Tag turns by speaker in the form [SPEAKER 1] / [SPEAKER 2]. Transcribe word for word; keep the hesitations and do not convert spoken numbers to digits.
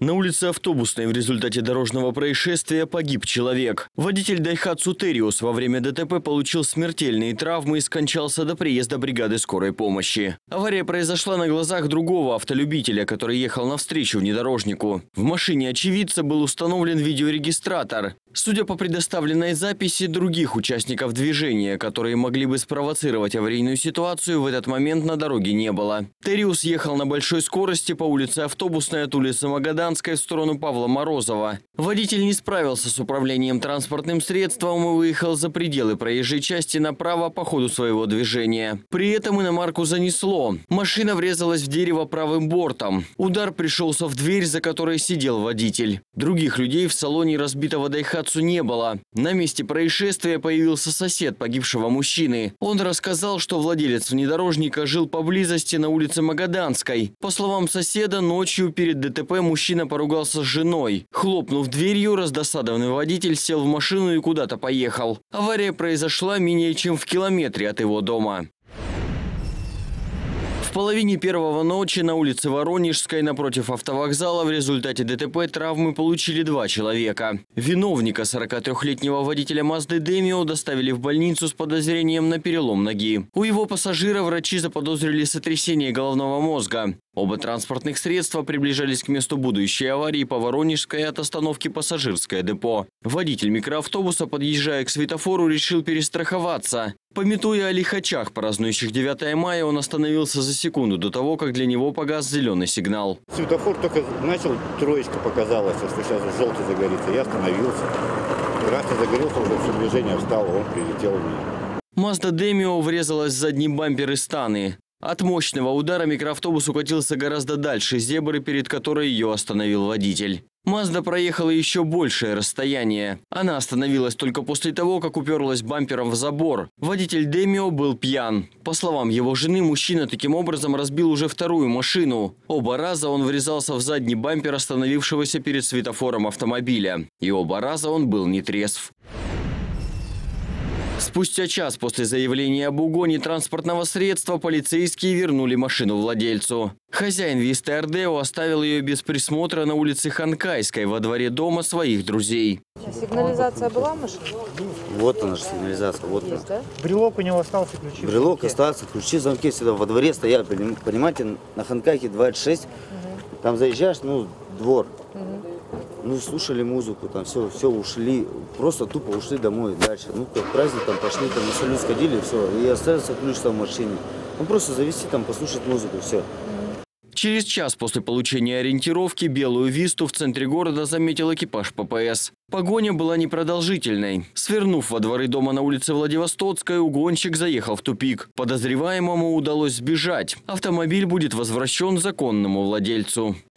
[SPEAKER 1] На улице Автобусной в результате дорожного происшествия погиб человек. Водитель Daihatsu Terios во время ДТП получил смертельные травмы и скончался до приезда бригады скорой помощи. Авария произошла на глазах другого автолюбителя, который ехал навстречу внедорожнику. В машине очевидца был установлен видеорегистратор. Судя по предоставленной записи, других участников движения, которые могли бы спровоцировать аварийную ситуацию, в этот момент на дороге не было. Териус ехал на большой скорости по улице Автобусной от улицы Магаданской в сторону Павла Морозова. Водитель не справился с управлением транспортным средством и выехал за пределы проезжей части направо по ходу своего движения. При этом иномарку занесло. Машина врезалась в дерево правым бортом. Удар пришелся в дверь, за которой сидел водитель. Других людей в салоне разбитого Daihatsu не было. На месте происшествия появился сосед погибшего мужчины. Он рассказал, что владелец внедорожника жил поблизости на улице Магаданской. По словам соседа, ночью перед ДТП мужчина поругался с женой. Хлопнув дверью, раздосадованный водитель сел в машину и куда-то поехал. Авария произошла менее чем в километре от его дома. В половине первого ночи на улице Воронежской напротив автовокзала в результате ДТП травмы получили два человека. Виновника, сорокатрёхлетнего водителя Mazda Demio, доставили в больницу с подозрением на перелом ноги. У его пассажира врачи заподозрили сотрясение головного мозга. Оба транспортных средства приближались к месту будущей аварии по Воронежской от остановки «Пассажирское депо». Водитель микроавтобуса, подъезжая к светофору, решил перестраховаться. Памятуя о лихачах, празднующих девятое мая, он остановился за секунду до того, как для него погас зеленый сигнал.
[SPEAKER 2] Светофор только начал, троечка показалась, что сейчас желтый загорится. Я остановился. Красный загорелся, уже все движение встало, он прилетел в меня.
[SPEAKER 1] Mazda Demio врезалась в задний бампер из Таны. От мощного удара микроавтобус укатился гораздо дальше зебры, перед которой ее остановил водитель. Mazda проехала еще большее расстояние. Она остановилась только после того, как уперлась бампером в забор. Водитель Demio был пьян. По словам его жены, мужчина таким образом разбил уже вторую машину. Оба раза он врезался в задний бампер остановившегося перед светофором автомобиля. И оба раза он был нетрезв. Спустя час после заявления об угоне транспортного средства полицейские вернули машину владельцу. Хозяин Висты Ардео оставил ее без присмотра на улице Ханкайской во дворе дома своих друзей.
[SPEAKER 3] Сигнализация была в машине?
[SPEAKER 4] Вот она же сигнализация. Вот
[SPEAKER 3] Есть,
[SPEAKER 4] она.
[SPEAKER 3] да?
[SPEAKER 5] Брелок у него остался, ключи.
[SPEAKER 4] Брелок остался, ключи в замке всегда во дворе стояли. Понимаете, на Ханкайке двадцать шесть. Угу. Там заезжаешь, ну, двор. Угу. Ну, слушали музыку, там все, все ушли, просто тупо ушли домой дальше. Ну, как праздник, там пошли, там на салют сходили, все, и остался ключ там в машине. Ну, просто завести там, послушать музыку, все.
[SPEAKER 1] Через час после получения ориентировки белую Висту в центре города заметил экипаж ППС. Погоня была непродолжительной. Свернув во дворы дома на улице Владивостокской, угонщик заехал в тупик. Подозреваемому удалось сбежать. Автомобиль будет возвращен законному владельцу.